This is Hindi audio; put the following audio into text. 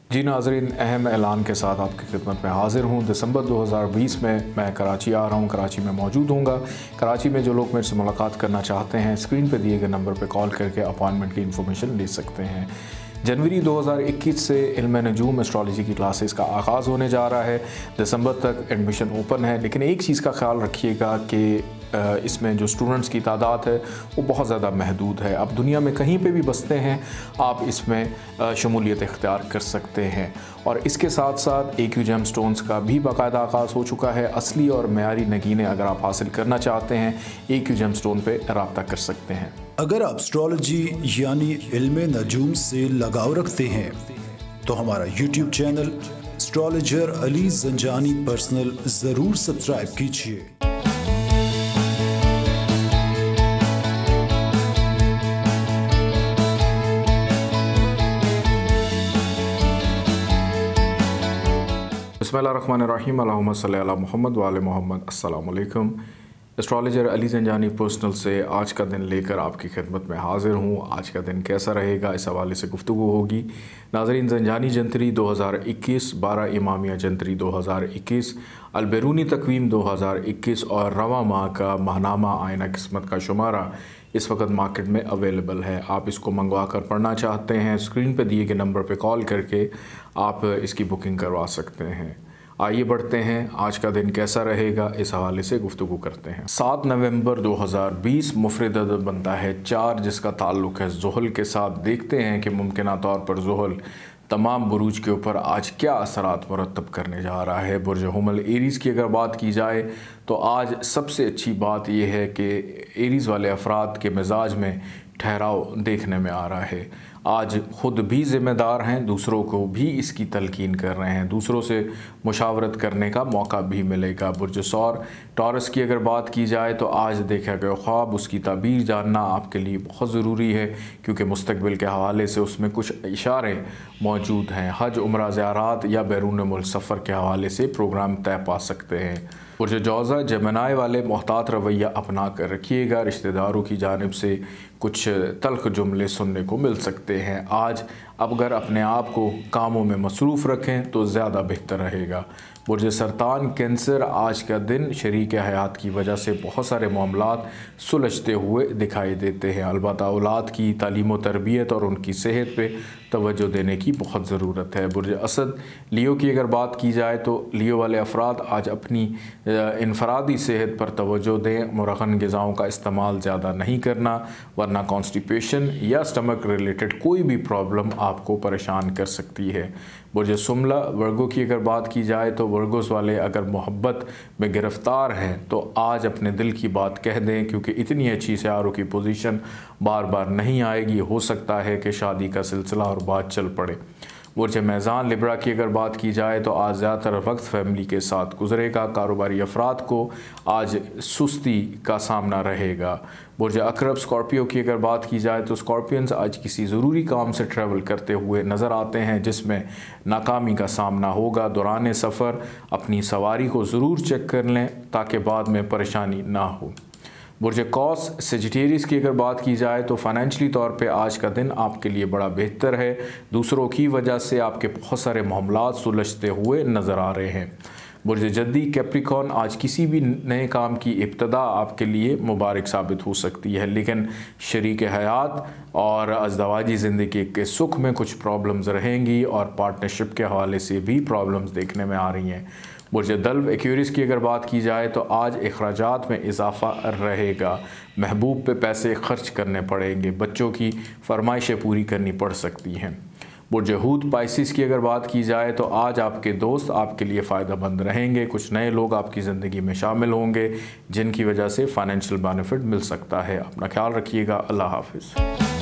जी नाज़रीन, अहम ऐलान के साथ आपकी खिदमत में हाज़िर हूँ। दिसंबर 2020 में मैं कराची आ रहा हूँ, कराची में मौजूद हूँगा। कराची में जो लोग मेरे से मुलाकात करना चाहते हैं, स्क्रीन पे दिए गए नंबर पे कॉल करके अपॉइंटमेंट की इन्फॉर्मेशन ले सकते हैं। जनवरी 2021 से इल्म नजूम एस्ट्रोलॉजी की क्लासेस का आगाज़ होने जा रहा है। दिसंबर तक एडमिशन ओपन है, लेकिन एक चीज़ का ख्याल रखिएगा कि इसमें जो स्टूडेंट्स की तादाद है वो बहुत ज़्यादा महदूद है। आप दुनिया में कहीं पे भी बसते हैं, आप इसमें शमूलियत इख्तियार कर सकते हैं। और इसके साथ साथ AQ जेम स्टोन्स का भी बाकायदा आगाज़ हो चुका है। असली और मयारी नगीने अगर आप हासिल करना चाहते हैं, AQ जेम स्टोन पे राब्ता कर सकते हैं। अगर आप एस्ट्रोलॉजी यानी इल्म नजूम से लगाव रखते हैं तो हमारा YouTube channel astrologer Ali Zanjani personal ज़रूर सब्सक्राइब कीजिए। बिस्मिल्लाहिर्रहमानिर्रहीम, अल्लाहुम्मा सल्ली अला मुहम्मद व आले मुहम्मद। अस्सलाम वालेकुम। एस्ट्रोलॉजर अली ज़ंजानी पर्सनल से आज का दिन लेकर आपकी खिदमत में हाज़िर हूँ। आज का दिन कैसा रहेगा, इस हवाले से गुफ्तगू होगी। नाज़रीन, ज़ंजानी जंतरी 2021, 12 इमामिया जंतरी 2021, अलबेरूनी तकवीम 2021 और रवा माह का माहनामा आइना किस्मत का शुमारा इस वक्त मार्केट में अवेलेबल है। आप इसको मंगवा कर पढ़ना चाहते हैं, स्क्रीन पर दिए गए नंबर पर कॉल करके आप इसकी बुकिंग करवा सकते हैं। आइए बढ़ते हैं, आज का दिन कैसा रहेगा इस हवाले से गुफ्तगू करते हैं। 7 नवंबर 2020 मुफरद अदद बनता है 4, जिसका ताल्लुक़ है ज़ुहल के साथ। देखते हैं कि मुमकिना तौर पर ज़ुहल तमाम बुरूज के ऊपर आज क्या असरात मुरतब करने जा रहा है। बुर्ज हुमल एरीज़ की अगर बात की जाए तो आज सबसे अच्छी बात यह है कि एरीज़ वाले अफराद के मिजाज में ठहराव देखने में आ रहा है। आज ख़ुद भी ज़िम्मेदार हैं, दूसरों को भी इसकी तलकीन कर रहे हैं, दूसरों से मुशावरत करने का मौका भी मिलेगा। बुर्ज सौर टॉरस की अगर बात की जाए तो आज देखा गया ख्वाब, उसकी ताबीर जानना आपके लिए बहुत ज़रूरी है, क्योंकि मुस्तकबिल के हवाले से उसमें कुछ इशारे मौजूद हैं। हज, उम्रा, ज़ियारात या बैरून मुल्क सफ़र के हवाले से प्रोग्राम तय पा सकते हैं। बुर्ज जौज़ा जमनाई वाले मोहतात रवैया अपना कर रखिएगा। रिश्तेदारों की जानिब से कुछ तल्ख जुमले सुनने को मिल सकते हैं। आज अगर अपने आप को कामों में मसरूफ़ रखें तो ज़्यादा बेहतर रहेगा। बुर्ज सरतान कैंसर, आज का दिन शरीक हयात की वजह से बहुत सारे मामलात सुलझते हुए दिखाई देते हैं। अलबत्ता औलाद की तालीम व तरबियत और उनकी सेहत पे तवज्जो देने की बहुत ज़रूरत है। बुर्ज असद लियो की अगर बात की जाए तो लियो वाले अफराद आज अपनी इनफरादी सेहत पर तवज्जो दें। मुरगन ग़िज़ाओं का इस्तेमाल ज़्यादा नहीं करना, वरना कॉन्स्टिपेशन या स्टमक रिलेटेड कोई भी प्रॉब्लम आपको परेशान कर सकती है। बुर्ज सुमला वर्गो की अगर बात की जाए तो वर्गोस वाले अगर मोहब्बत में गिरफ़्तार हैं तो आज अपने दिल की बात कह दें, क्योंकि इतनी अच्छी सियारों की पोजीशन बार बार नहीं आएगी। हो सकता है कि शादी का सिलसिला और बात चल पड़े। बुर्ज मैज़ान लिब्रा की अगर बात की जाए तो आज ज़्यादातर वक्त फैमिली के साथ गुजरेगा। कारोबारी अफराद को आज सुस्ती का सामना रहेगा। बुर्ज अकरब स्कॉर्पियो की अगर बात की जाए तो स्कॉर्पियंस आज किसी ज़रूरी काम से ट्रैवल करते हुए नज़र आते हैं, जिसमें नाकामी का सामना होगा। दौरान सफ़र अपनी सवारी को ज़रूर चेक कर लें ताकि बाद में परेशानी ना हो। बुर्ज कौस सेजिटेरियस की अगर बात की जाए तो फाइनेंशली तौर पे आज का दिन आपके लिए बड़ा बेहतर है। दूसरों की वजह से आपके बहुत सारे मामलात सुलझते हुए नज़र आ रहे हैं। बुर्ज जदीद कैप्रिकॉर्न, आज किसी भी नए काम की इब्तदा आपके लिए मुबारक साबित हो सकती है, लेकिन शरीक हयात और अज़दवाजी ज़िंदगी के सुख में कुछ प्रॉब्लम्स रहेंगी और पार्टनरशिप के हवाले से भी प्रॉब्लम्स देखने में आ रही हैं। बुर्ज दल्व एक्यूरिस की अगर बात की जाए तो आज अखराजात में इजाफ़ा रहेगा। महबूब पे पैसे खर्च करने पड़ेंगे, बच्चों की फरमाइशें पूरी करनी पड़ सकती हैं। बुर्ज हूत पाइसिस की अगर बात की जाए तो आज आपके दोस्त आपके लिए फ़ायदेमंद रहेंगे। कुछ नए लोग आपकी ज़िंदगी में शामिल होंगे जिनकी वजह से फ़ाइनेंशियल बेनिफिट मिल सकता है। अपना ख्याल रखिएगा। अल्लाह हाफ़िज़।